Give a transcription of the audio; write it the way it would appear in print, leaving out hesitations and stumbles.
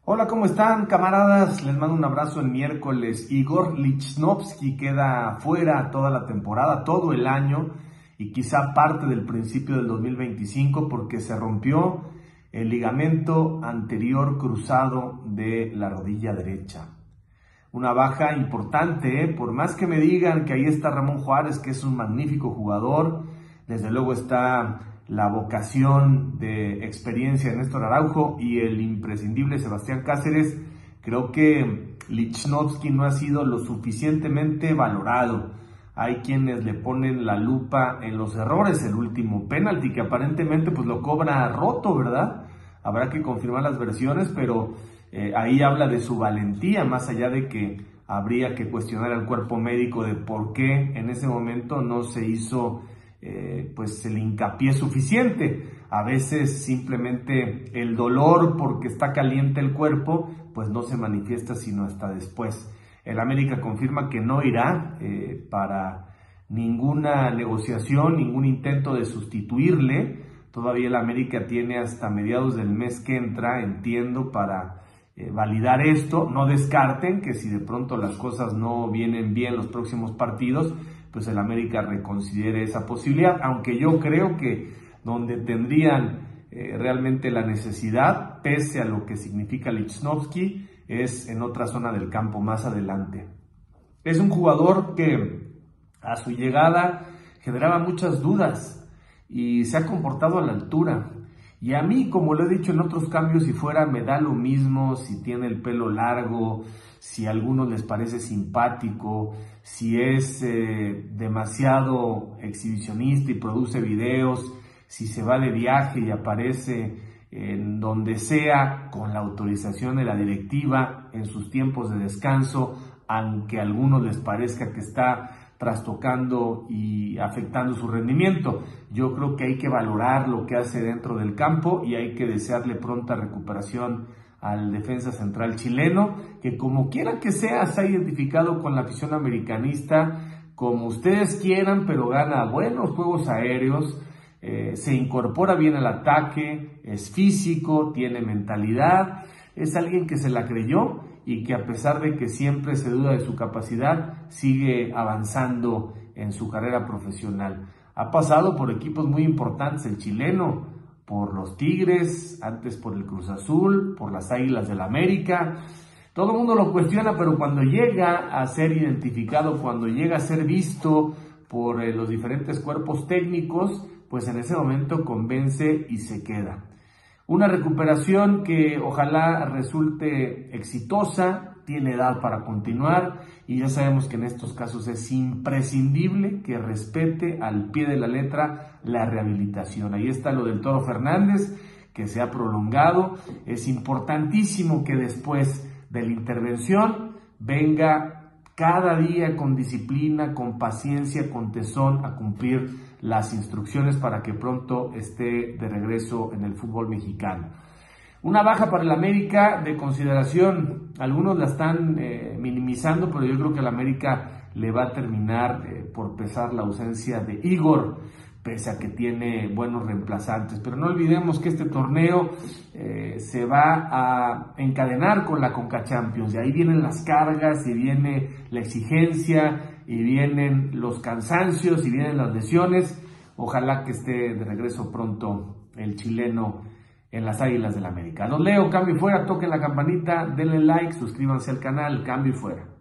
Hola, ¿cómo están, camaradas? Les mando un abrazo el miércoles. Igor Lichnowsky queda fuera toda la temporada, todo el año y quizá parte del principio del 2025 porque se rompió el ligamento anterior cruzado de la rodilla derecha. Una baja importante, ¿eh? Por más que me digan que ahí está Ramón Juárez, que es un magnífico jugador, desde luego está la vocación de experiencia de Néstor Araujo y el imprescindible Sebastián Cáceres. Creo que Lichnowsky no ha sido lo suficientemente valorado. Hay quienes le ponen la lupa en los errores, el último penalti que aparentemente pues lo cobra roto, ¿verdad? Habrá que confirmar las versiones, pero ahí habla de su valentía, más allá de que habría que cuestionar al cuerpo médico de por qué en ese momento no se hizo pues el hincapié suficiente. A veces simplemente el dolor porque está caliente el cuerpo pues no se manifiesta sino hasta después. El América confirma que no irá para ninguna negociación, ningún intento de sustituirle. Todavía el América tiene hasta mediados del mes que entra, entiendo, para validar esto. No descarten que si de pronto las cosas no vienen bien los próximos partidos, pues el América reconsidere esa posibilidad, aunque yo creo que donde tendrían realmente la necesidad, pese a lo que significa Lichnowsky, es en otra zona del campo más adelante. Es un jugador que a su llegada generaba muchas dudas y se ha comportado a la altura. Y a mí, como lo he dicho en otros cambios, si fuera me da lo mismo si tiene el pelo largo, si a algunos les parece simpático, si es demasiado exhibicionista y produce videos, si se va de viaje y aparece en donde sea con la autorización de la directiva en sus tiempos de descanso, aunque a algunos les parezca que está trastocando y afectando su rendimiento. Yo creo que hay que valorar lo que hace dentro del campo y hay que desearle pronta recuperación al defensa central chileno, que como quiera que sea, se ha identificado con la afición americanista, como ustedes quieran, pero gana buenos juegos aéreos, se incorpora bien al ataque, es físico, tiene mentalidad, es alguien que se la creyó y que a pesar de que siempre se duda de su capacidad, sigue avanzando en su carrera profesional. Ha pasado por equipos muy importantes el chileno, por los Tigres, antes por el Cruz Azul, por las Águilas del América. Todo el mundo lo cuestiona, pero cuando llega a ser identificado, cuando llega a ser visto por los diferentes cuerpos técnicos, pues en ese momento convence y se queda. Una recuperación que ojalá resulte exitosa, tiene edad para continuar y ya sabemos que en estos casos es imprescindible que respete al pie de la letra la rehabilitación. Ahí está lo del Toro Fernández, que se ha prolongado. Es importantísimo que después de la intervención venga cada día con disciplina, con paciencia, con tesón a cumplir las instrucciones para que pronto esté de regreso en el fútbol mexicano. Una baja para el América de consideración, algunos la están minimizando, pero yo creo que el América le va a terminar por pesar la ausencia de Igor, pese a que tiene buenos reemplazantes. Pero no olvidemos que este torneo se va a encadenar con la Conca Champions, y ahí vienen las cargas, y viene la exigencia, y vienen los cansancios, y vienen las lesiones. Ojalá que esté de regreso pronto el chileno en las Águilas del América. Los leo, cambio y fuera, toquen la campanita, denle like, suscríbanse al canal, cambio y fuera.